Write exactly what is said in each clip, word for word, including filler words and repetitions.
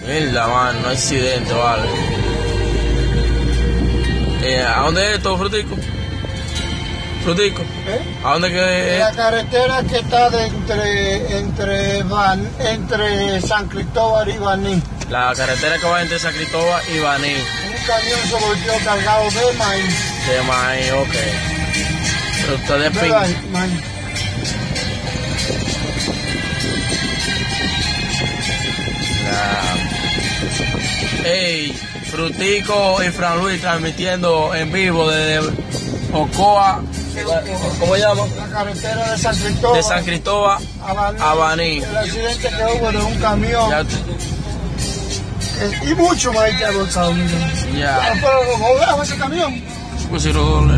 Mierda, man, no hay accidente, vale. Eh, ¿A dónde es esto, Frutico? Frutico. ¿Eh? ¿A dónde que es? La carretera que está de entre, entre, Van, entre San Cristóbal y Baní. La carretera que va entre San Cristóbal y Baní. Un camión se volvió cargado de maíz. De maíz, ok. Pero ustedes De pin... maíz, maíz. Ya. Ey, Frutico y Fran Luis transmitiendo en vivo desde Ocoa. ¿Cómo se llama? La carretera de San Cristóbal. De San Cristóbal a Baní. a Baní. El accidente que hubo de un camión. Ya, Eh, y mucho maíz que ha bolsado, miren. ya. Pero ¿cómo dejo ese camión? Pues si lo doble.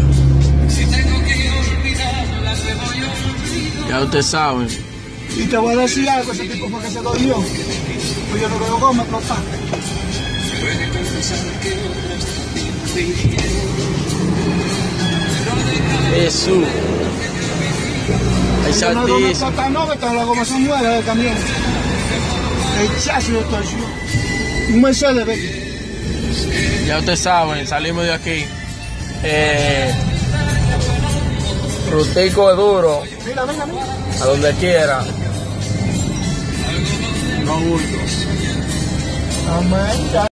Ya usted sabe. Y te voy a decir algo, ese tipo fue que se lo dio. Pues yo no veo cómo explotar. Jesús. Ay, Yo no veo Santísimo. explotar, no, que la goma se muere del camión. El chasis de torsión. Un Mercedes, ve. Ya usted sabe, salimos de aquí. Eh, Frutico es duro, Mira, mira, mira. a donde quiera. No bulto. Amén.